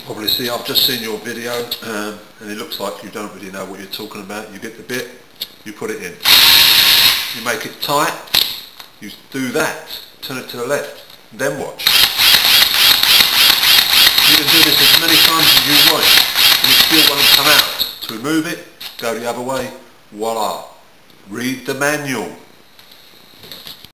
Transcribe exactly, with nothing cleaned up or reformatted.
Probably see, I've just seen your video um, and it looks like you don't really know what you're talking about. You get the bit, you put it in. You make it tight, you do that, turn it to the left, then watch. You can do this as many times as you want and it still won't come out. To remove it, go the other way, voila. Read the manual.